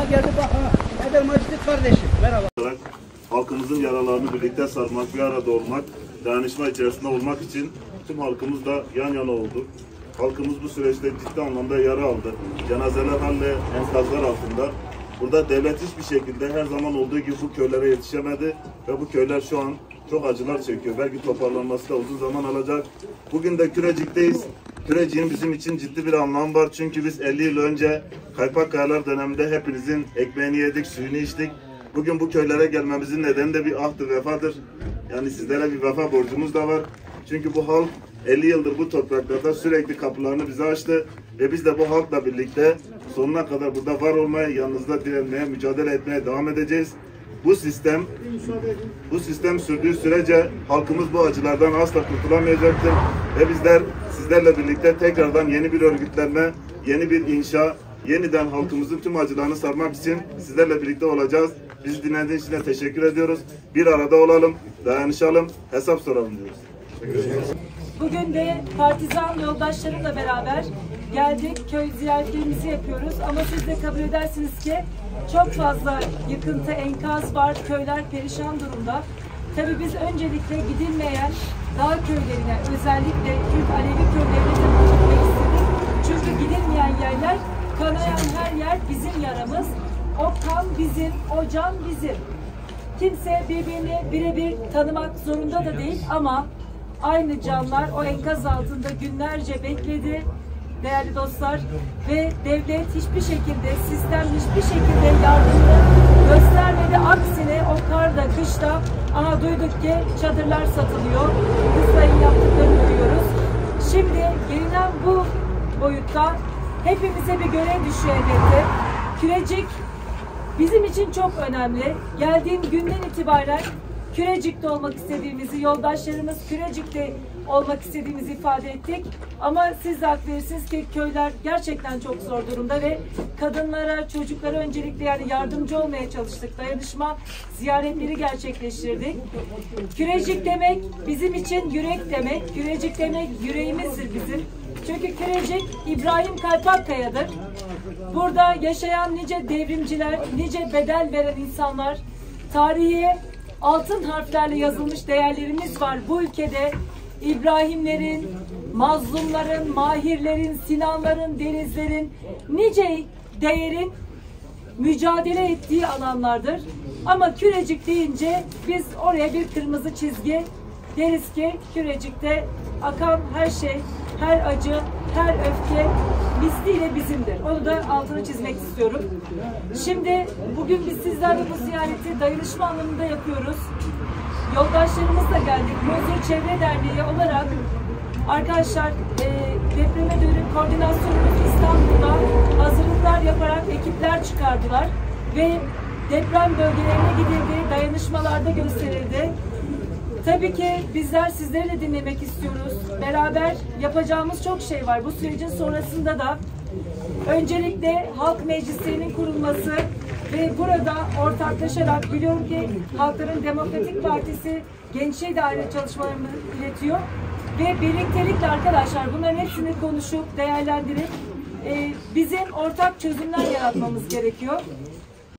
geldi bak ha. Eder Macit'i kardeşim. Merhaba. Halkımızın yaralarını birlikte sarmak, bir arada olmak, dayanışma içerisinde olmak için tüm halkımız da yan yana oldu. Halkımız bu süreçte ciddi anlamda yara aldı. Cenazeler halle enkazlar altında. Burada devlet hiçbir şekilde her zaman olduğu gibi bu köylere yetişemedi ve bu köyler şu an çok acılar çekiyor. Belki toparlanması da uzun zaman alacak. Bugün de Kürecik'teyiz. Kürecik'in bizim için ciddi bir anlamı var. Çünkü biz 50 yıl önce Kaypak Kayalar döneminde hepinizin ekmeğini yedik, suyunu içtik. Bugün bu köylere gelmemizin nedeni de bir ahd-ı vefadır. Yani sizlere bir vefa borcumuz da var. Çünkü bu halk 50 yıldır bu topraklarda sürekli kapılarını bize açtı. Ve biz de bu halkla birlikte sonuna kadar burada var olmaya, yanınızda direnmeye, mücadele etmeye devam edeceğiz. Bu sistem sürdüğü sürece halkımız bu acılardan asla kurtulamayacaktır. Ve bizler sizlerle birlikte tekrardan yeni bir örgütlenme, yeni bir inşa, yeniden halkımızın tüm acılarını sarmak için sizlerle birlikte olacağız. Bizi dinlediğiniz için teşekkür ediyoruz. Bir arada olalım, dayanışalım, hesap soralım diyoruz. Bugün de partizan yoldaşlarımla beraber geldik, köy ziyaretlerimizi yapıyoruz. Ama siz de kabul edersiniz ki çok fazla yıkıntı, enkaz var, köyler perişan durumda. Tabii biz öncelikle gidilmeyen dağ köylerine, özellikle Türk Alevi köylerine de gitmek istedik. Çünkü gidilmeyen yerler, kanayan her yer bizim yaramız. O kan bizim, o can bizim. Kimse birbirini birebir tanımak zorunda da değil ama aynı canlar o enkaz altında günlerce bekledi değerli dostlar ve devlet hiçbir şekilde, sistem hiçbir şekilde yardımını göstermedi. Aksine o karda, kışta duyduk ki çadırlar satılıyor. Kızlayın yaptıklarını duyuyoruz. Şimdi gelinen bu boyutta hepimize bir görev düşüyor elbette. Kürecik bizim için çok önemli. Geldiğim günden itibaren Kürecik'te olmak istediğimizi, yoldaşlarımız Kürecik'te olmak istediğimizi ifade ettik. Ama siz de hak verirsiniz ki köyler gerçekten çok zor durumda ve kadınlara, çocuklara öncelikle yani yardımcı olmaya çalıştık. Dayanışma ziyaretleri gerçekleştirdik. Kürecik demek bizim için yürek demek. Kürecik demek yüreğimizdir bizim. Çünkü Kürecik İbrahim Kaypakkaya'dır. Burada yaşayan nice devrimciler, nice bedel veren insanlar, tarihe altın harflerle yazılmış değerlerimiz var. Bu ülkede İbrahimlerin, mazlumların, mahirlerin, Sinanların, Denizlerin, nice değerin mücadele ettiği alanlardır. Ama Kürecik deyince biz oraya bir kırmızı çizgi deriz ki Kürecik'te akan her şey, her acı, her öfke misliyle bizimdir. Onu da altını çizmek istiyorum. Şimdi bugün biz sizlerle bu ziyareti dayanışma anlamında yapıyoruz. Yoldaşlarımızla geldik. Muzur Çevre Derneği olarak arkadaşlar depreme dönük koordinasyonumuz İstanbul'da hazırlıklar yaparak ekipler çıkardılar ve deprem bölgelerine gidildi, dayanışmalarda gösterildi. Tabii ki bizler sizleri de dinlemek istiyoruz. Beraber yapacağımız çok şey var. Bu sürecin sonrasında da öncelikle halk meclislerinin kurulması ve burada ortaklaşarak biliyorum ki Halkların Demokratik Partisi Gençliğe Daire çalışmalarını iletiyor. Ve birliktelikle arkadaşlar bunların hepsini konuşup değerlendirip bizim ortak çözümler yaratmamız gerekiyor.